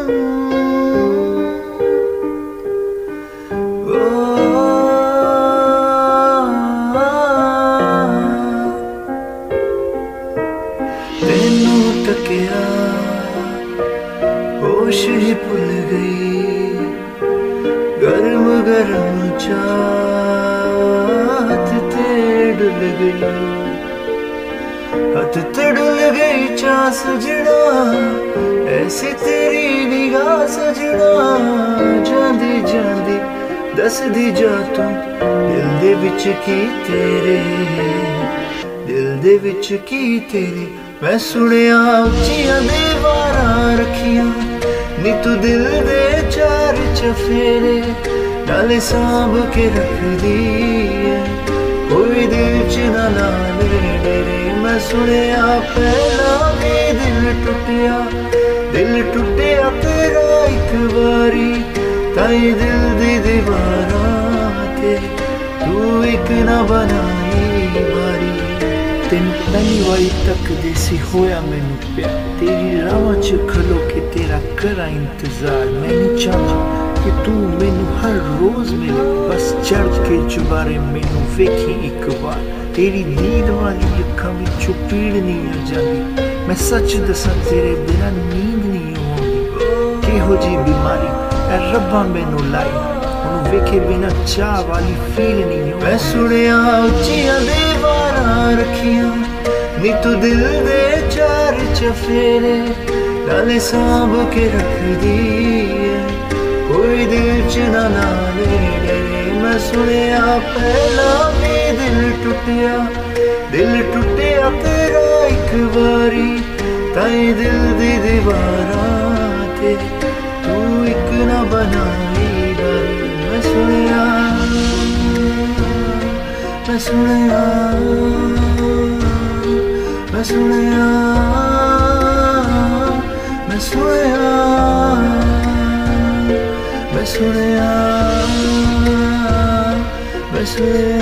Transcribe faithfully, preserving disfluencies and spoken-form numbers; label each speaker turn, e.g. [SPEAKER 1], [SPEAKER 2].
[SPEAKER 1] तेनू तकिया होश ही भुल गई, गरम गरम चाहत ते डुल गई, हथ ते डुल गई चाह सजना, ऐसी तेरी निगाह सजना। जांदी जांदी दसदी जा तू दिल दे विच की तेरे, दिल दे विच की तेरे। मैं सुनिया उच्चियां दीवारां रखियां नी तू दिल दे चार चफेरे, नाले सांभ के रखदी है कोई दिल च ना लाले डेरे। मैं सुनिया पहला भी दिल टुटिया, दिल टुटिया तेरा एक बारी, ताई दिल दी दीवारां ते तू एक ना बनाई बारी। तेन पहली वारी तक देसी होया मैनू प्यार, तेरी रावां च खलो के तेरा करा इंतजार। मैं नहीं चाहता कि तू मैनू हर रोज मिले, बस चढ़ के चुबारे मैनू वेखी एक बार। तेरी नींद वाली अखां विचों पीड़ नहीं आ जाती, मैं सच दसां तेरे बिना नींद नहीं आउंदी। किहो जी बीमारी ऐ रब्बा मैनू लाई, हुण वेखे बिना चाह वाली फील नहीं आउंदी। मैं सुनिया उच्चियां दीवारां रखियां नी तू दिल दे चार चफेरे, नाले सांभ के रखदी है कोई दिल च ना लाले डेरे। मैं सुनिया पहला भी दिल टुटिया, दिल टुटिया तेरा एक बारी, ताई दिल दी दीवारां ते तू एक ना बनाई बारी। मैं सुनिया, मैं सुनिया, मैं सुनिया, मैं सुनिया, मैं सुनिया, मैं सुनिया।